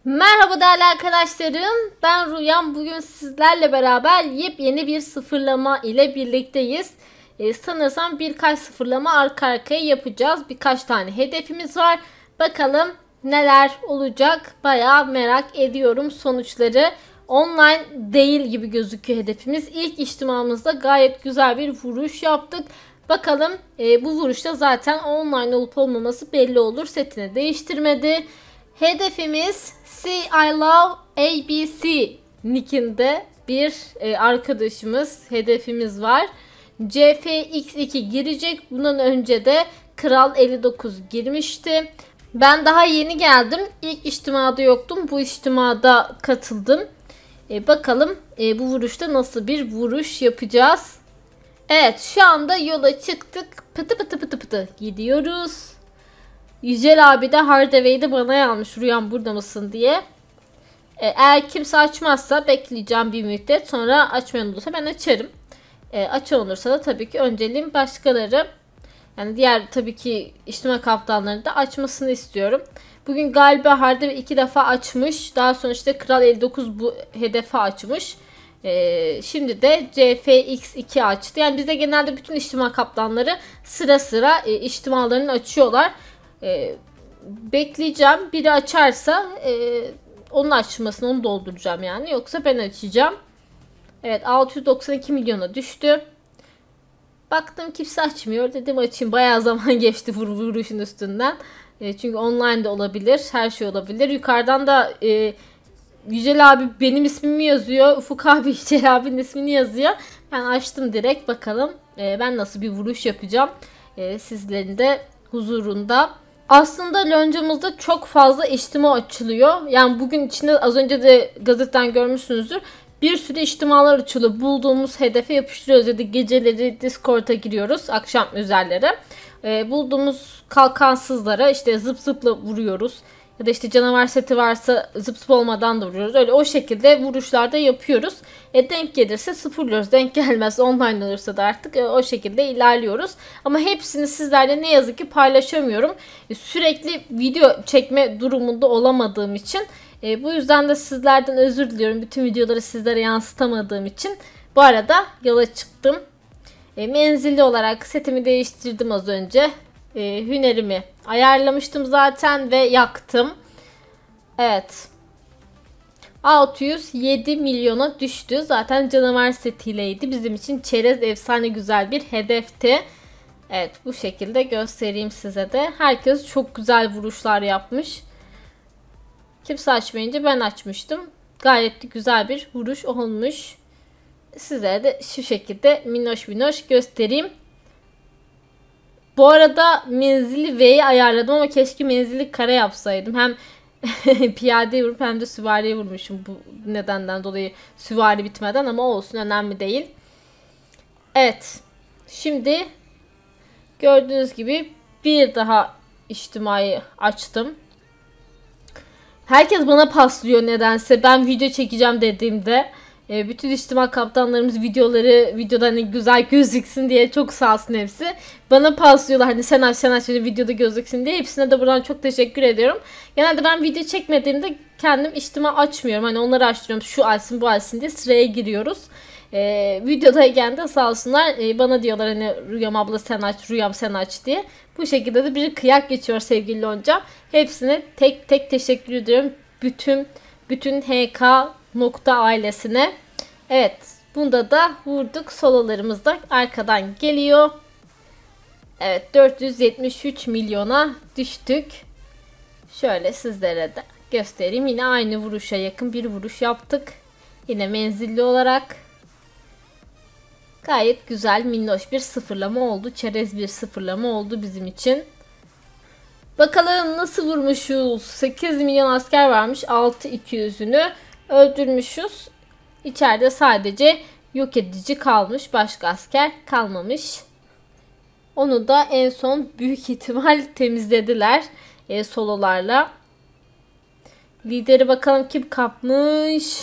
Merhaba değerli arkadaşlarım. Ben Rüyam. Bugün sizlerle beraber yepyeni bir sıfırlama ile birlikteyiz. Sanırsam birkaç sıfırlama arka arkaya yapacağız. Birkaç tane hedefimiz var. Bakalım neler olacak. Bayağı merak ediyorum sonuçları. Online değil gibi gözüküyor hedefimiz. İlk içtimamızda gayet güzel bir vuruş yaptık. Bakalım bu vuruşta zaten online olup olmaması belli olur. Setini değiştirmedi. Hedefimiz I Love ABC nickinde bir arkadaşımız, hedefimiz var. CFX2 girecek. Bundan önce de Kral 59 girmişti. Ben daha yeni geldim. İlk içtimada yoktum. Bu içtimada katıldım. Bakalım bu vuruşta nasıl bir vuruş yapacağız. Evet, şu anda yola çıktık. Pıtı pıtı pıtı pıtı gidiyoruz. Yücel abi de Hardaway'de bana yazmış Rüyam burada mısın diye. Eğer kimse açmazsa bekleyeceğim bir müddet. Sonra açmayan olursa ben açarım. Açan olursa da tabii ki önceliğim başkaları. Yani diğer tabii ki içtima kaptanlarını da açmasını istiyorum. Bugün galiba Hardaway 2 defa açmış. Daha sonra işte Kral 59 bu hedefi açmış. Şimdi de CFX2 açtı. Yani bizde genelde bütün içtima kaptanları sıra sıra içtimalarını açıyorlar. Bekleyeceğim. Biri açarsa onun açmasını onu dolduracağım yani. Yoksa ben açacağım. Evet, 692 milyona düştü. Baktım kimse açmıyor. Dedim açayım. Bayağı zaman geçti vuruşun üstünden. Çünkü online de olabilir. Her şey olabilir. Yukarıdan da Yücel abi benim ismimi yazıyor. Ufuk abi Yücel abinin ismini yazıyor. Ben açtım direkt. Bakalım ben nasıl bir vuruş yapacağım. Sizlerin de huzurunda. Aslında loncamızda çok fazla içtima açılıyor. Yani bugün içinde az önce de gazeteden görmüşsünüzdür. Bir sürü içtimalar açılıyor. Bulduğumuz hedefe yapıştırıyoruz ya da geceleri Discord'a giriyoruz akşam üzerleri. Bulduğumuz kalkansızlara işte zıp zıpla vuruyoruz. Ya da işte canavar seti varsa zıp zıp olmadan da vuruyoruz. Öyle o şekilde vuruşlarda yapıyoruz. Denk gelirse sıfırlıyoruz. Denk gelmezse online olursa da artık o şekilde ilerliyoruz. Ama hepsini sizlerle ne yazık ki paylaşamıyorum. Sürekli video çekme durumunda olamadığım için. Bu yüzden de sizlerden özür diliyorum. Bütün videoları sizlere yansıtamadığım için. Bu arada yola çıktım. Menzilli olarak setimi değiştirdim az önce. Hünerimi ayarlamıştım zaten ve yaktım. Evet. 607 milyona düştü. Zaten canavar setiyleydi. Bizim için çerez efsane güzel bir hedefti. Evet, bu şekilde göstereyim size de. Herkes çok güzel vuruşlar yapmış. Kimse açmayınca ben açmıştım. Gayet de güzel bir vuruş olmuş. Sizlere de şu şekilde minnoş minnoş göstereyim. Bu arada menzili V'yi ayarladım ama keşke menzili kare yapsaydım. Hem piyadeye vurup hem de süvariye vurmuşum bu nedenden dolayı, süvari bitmeden, ama olsun, önemli değil. Evet. Şimdi gördüğünüz gibi bir daha içtimayı açtım. Herkes bana paslıyor nedense. Ben video çekeceğim dediğimde. Bütün içtima kaptanlarımız videoda hani güzel gözüksün diye, çok sağ olsun hepsi. Bana paslıyorlar hani sen aç videoda gözüksün diye. Hepsine de buradan çok teşekkür ediyorum. Genelde ben video çekmediğimde kendim içtima açmıyorum. Hani onları açtırıyorum, şu açsın bu açsın diye sıraya giriyoruz. Videodayken de sağ olsunlar bana diyorlar hani Rüyam abla sen aç, Rüyam sen aç diye. Bu şekilde de bir kıyak geçiyor sevgili Lonca. Hepsine tek tek teşekkür ediyorum. Bütün HK nokta ailesine. Evet, bunda da vurduk. Sololarımız da arkadan geliyor. Evet, 473 milyona düştük. Şöyle sizlere de göstereyim. Yine aynı vuruşa yakın bir vuruş yaptık. Yine menzilli olarak. Gayet güzel, minnoş bir sıfırlama oldu. Çerez bir sıfırlama oldu bizim için. Bakalım nasıl vurmuşuz. 8 milyon asker varmış. 6.200'ünü öldürmüşüz. İçeride sadece yok edici kalmış. Başka asker kalmamış. Onu da en son büyük ihtimal temizlediler. Sololarla. Lideri bakalım kim kapmış.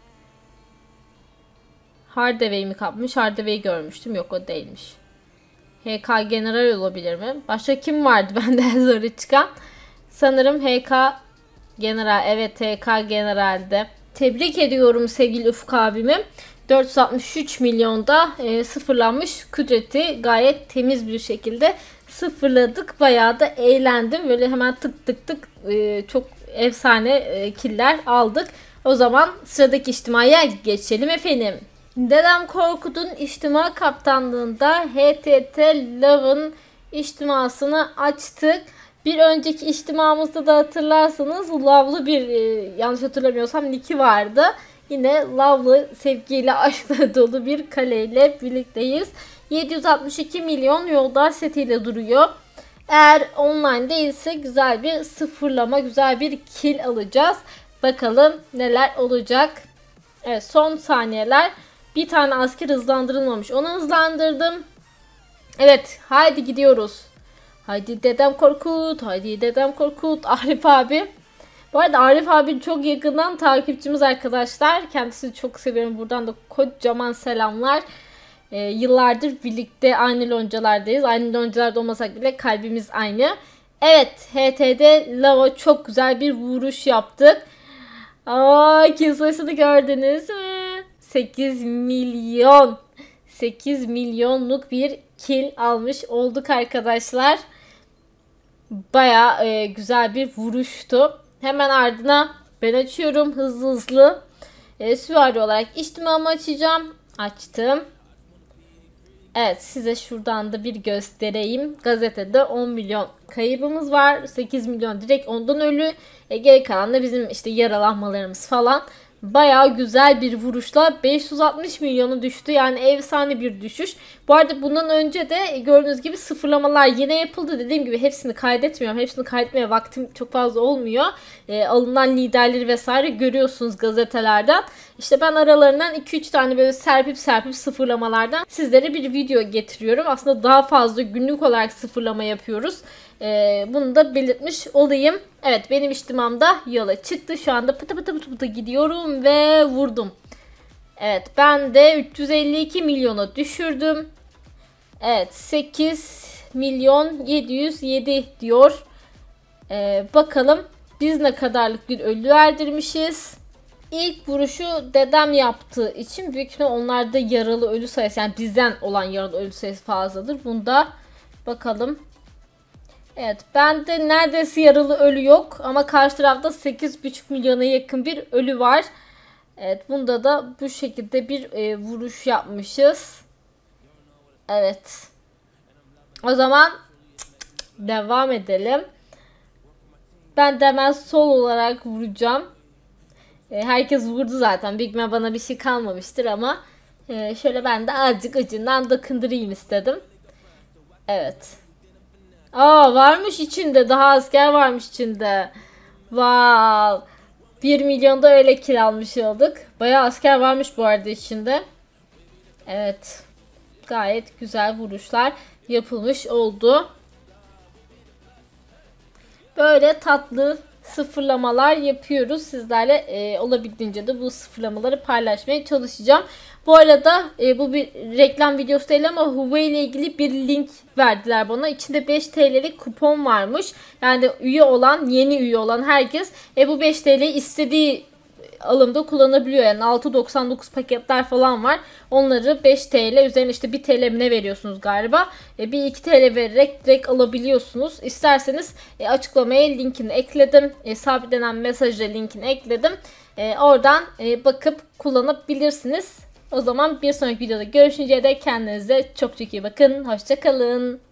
Hardaway mi kapmış? Hardaway'i görmüştüm. Yok, o değilmiş. HK General olabilir mi? Başka kim vardı benden sonra çıkan? Sanırım HK General, evet, TK General'de. Tebrik ediyorum sevgili Ufuk abimi. 463 milyonda sıfırlanmış kudreti gayet temiz bir şekilde sıfırladık. Bayağı da eğlendim. Böyle hemen tık tık tık çok efsane killer aldık. O zaman sıradaki içtimaya geçelim efendim. Dedem Korkut'un içtima kaptanlığında HTT Love'ın içtimasını açtık. Bir önceki içtimamızda da hatırlarsanız Love'lı bir yanlış hatırlamıyorsam Nick'i vardı. Yine Love'lı, sevgiyle, aşkla dolu bir kaleyle birlikteyiz. 762 milyon yoldaş setiyle duruyor. Eğer online değilse güzel bir sıfırlama, güzel bir kill alacağız. Bakalım neler olacak. Evet, son saniyeler. Bir tane asker hızlandırılmamış. Onu hızlandırdım. Evet, haydi gidiyoruz. Haydi dedem Korkut, haydi dedem Korkut. Arif abi. Bu arada Arif abi çok yakından takipçimiz arkadaşlar. Kendisini çok seviyorum. Buradan da kocaman selamlar. Yıllardır birlikte aynı loncalardayız. Aynı loncalarda olmasak bile kalbimiz aynı. Evet, HT'de Lava çok güzel bir vuruş yaptık. Kill sayısını gördünüz mü? 8 milyon. 8 milyonluk bir kill almış olduk arkadaşlar. Baya güzel bir vuruştu. Hemen ardına ben açıyorum hızlı hızlı. Süvari olarak içtimamı açacağım. Açtım. Evet, size şuradan da bir göstereyim. Gazetede 10 milyon kaybımız var. 8 milyon direkt ondan ölü. Geri kalan da bizim işte yaralanmalarımız falan. Bayağı güzel bir vuruşla 560 milyonu düştü. Yani efsane bir düşüş. Bu arada bundan önce de gördüğünüz gibi sıfırlamalar yine yapıldı. Dediğim gibi hepsini kaydetmiyorum. Hepsini kaydetmeye vaktim çok fazla olmuyor. Alınan liderleri vesaire görüyorsunuz gazetelerden. İşte ben aralarından 2-3 tane böyle serpip sıfırlamalardan sizlere bir video getiriyorum. Aslında daha fazla günlük olarak sıfırlama yapıyoruz. Bunu da belirtmiş olayım. Evet, benim içtimamda yola çıktı. Şu anda pıtı pıtı pıtı pıtı gidiyorum ve vurdum. Evet, ben de 352 milyona düşürdüm. Evet, 8 milyon 707 diyor. Bakalım biz ne kadarlık bir ölü verdirmişiz. İlk vuruşu dedem yaptığı için büyük ihtimalle onlarda yaralı ölü sayısı, yani bizden olan yaralı ölü sayısı fazladır. Bunda bakalım. Evet, bende neredeyse yaralı ölü yok ama karşı tarafta 8,5 milyona yakın bir ölü var. Evet, bunda da bu şekilde bir vuruş yapmışız. Evet. O zaman devam edelim. Ben de hemen sol olarak vuracağım. Herkes vurdu zaten. Büyük ihtimalle bana bir şey kalmamıştır ama şöyle ben de azıcık acından dokundurayım istedim. Evet. Varmış içinde. Daha asker varmış içinde. Wow. 1 milyonda öyle kiralmış olduk. Bayağı asker varmış bu arada içinde. Evet. Gayet güzel vuruşlar yapılmış oldu. Böyle tatlı sıfırlamalar yapıyoruz. Sizlerle olabildiğince de bu sıfırlamaları paylaşmaya çalışacağım. Bu arada bu bir reklam videosu değil ama Huawei ile ilgili bir link verdiler bana. İçinde 5 TL'lik kupon varmış. Yani üye olan, yeni üye olan herkes bu 5 TL'yi istediği alımda kullanabiliyor. Yani 6,99 paketler falan var. Onları 5 TL üzerine işte 1 TL ne veriyorsunuz galiba. Bir 2 TL vererek direkt alabiliyorsunuz. İsterseniz açıklamaya linkini ekledim. Sabitlenen mesajla linkini ekledim. Oradan bakıp kullanabilirsiniz. O zaman bir sonraki videoda görüşünceye dek kendinize çok çok iyi bakın. Hoşça kalın.